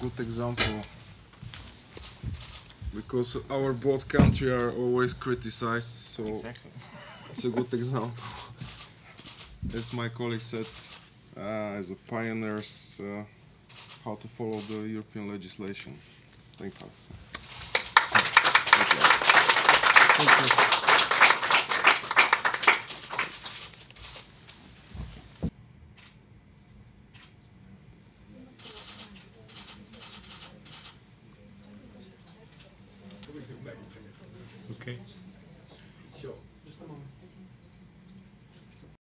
good example because our both country are always criticized, so Exactly. it's a good example. As my colleague said, as a pioneers, how to follow the European legislation. Thanks, Alex. Thank you. Okay. Just a moment.